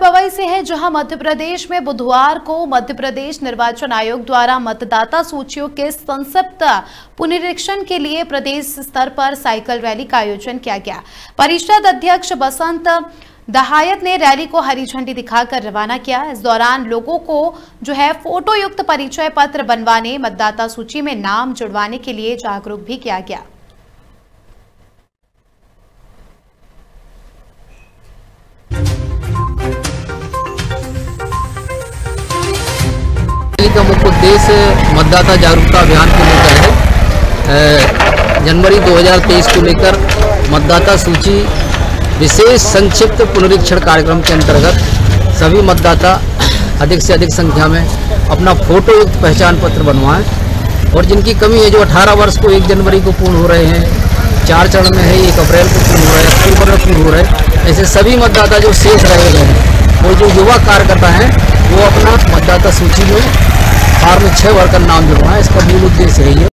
पवई से है, जहां मध्य प्रदेश में बुधवार को मध्य प्रदेश निर्वाचन आयोग द्वारा मतदाता सूचियों के संक्षिप्त पुनरीक्षण के लिए प्रदेश स्तर पर साइकिल रैली का आयोजन किया गया। परिषद अध्यक्ष बसंत दहायत ने रैली को हरी झंडी दिखाकर रवाना किया। इस दौरान लोगों को फोटो युक्त परिचय पत्र बनवाने, मतदाता सूची में नाम जुड़वाने के लिए जागरूक भी किया गया। का मुख्य उद्देश्य मतदाता जागरूकता अभियान को लेकर है। जनवरी 2023 को लेकर मतदाता सूची विशेष संक्षिप्त पुनरीक्षण कार्यक्रम के अंतर्गत सभी मतदाता अधिक से अधिक संख्या में अपना फोटो युक्त पहचान पत्र बनवाएं और जिनकी कमी है, जो 18 वर्ष को 1 जनवरी को पूर्ण हो रहे हैं, 4 चरण में है, 1 अप्रैल को पूर्ण हो रहा है, अक्टूबर में पूर्ण हो रहे हैं, ऐसे सभी मतदाता जो शेष रह गए हैं और जो युवा कार्यकर्ता हैं वो अपना मतदाता सूची में फॉर्म 6 भरकर नाम जुड़वाएं। इसका मूल उद्देश्य है ये।